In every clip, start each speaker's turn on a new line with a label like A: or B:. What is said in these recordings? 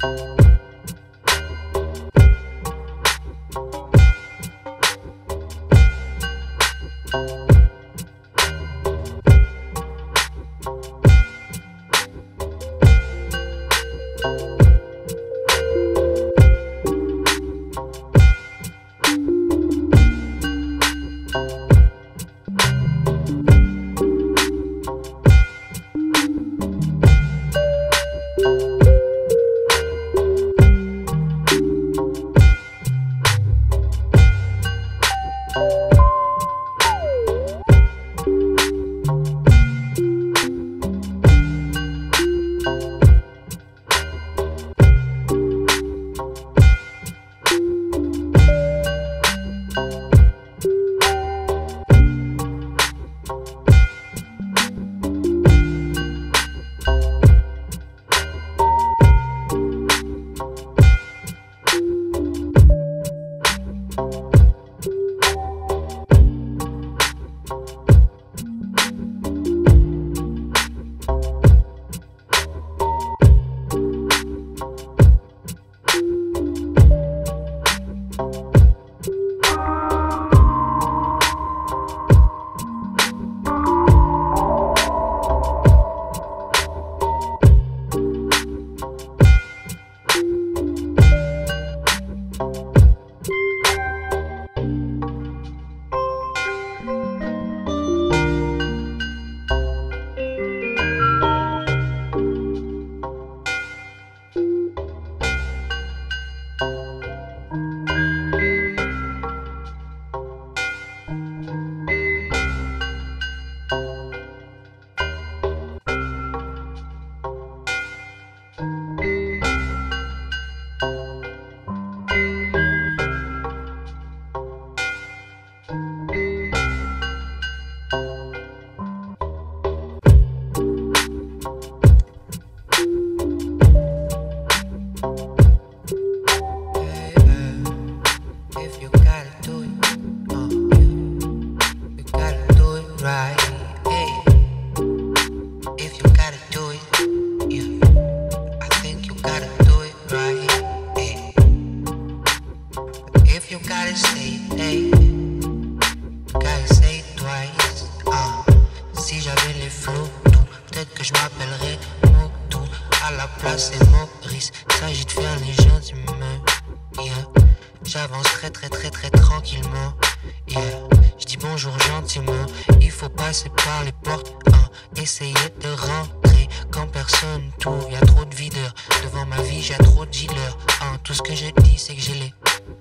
A: que je m'appellerai Moto. À la place c'est MO.RICE. S'agit de faire les gens d'humeur. Yeah. J'avance très tranquillement. Yeah. Je dis bonjour gentiment. Il faut passer par les portes. Essayer de rentrer quand personne t'ouvre. Y'a trop de videurs. Devant ma vie j'ai trop de dealers. Tout ce que je dis c'est que je l'ai.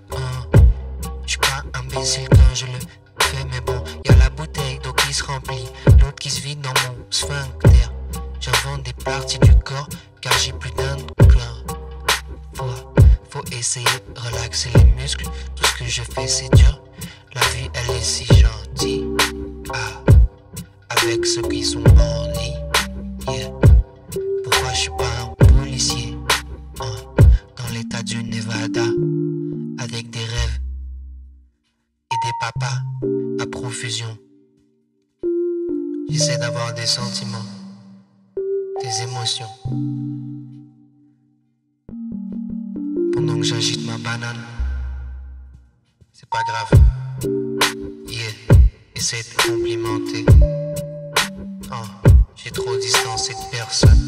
A: J'suis pas imbécile quand je le fais, mais bon, y'a la bouteille d'eau qui se remplit, l'autre qui se vide dans mon sphincter. J'invente des parties du corps car j'ai plus d'un corps. Faut essayer de relaxer les muscles. Tout ce que je fais c'est dur. La vie elle est si gentille. Avec ceux qui sont bandits. Yeah. Pourquoi je suis pas un policier dans l'état du Nevada, avec des rêves et des papas à profusion. J'essaie d'avoir des sentiments, des émotions, pendant que j'agite ma banane. C'est pas grave. Yeah, essaie de complimenter. J'ai trop distancé de personne.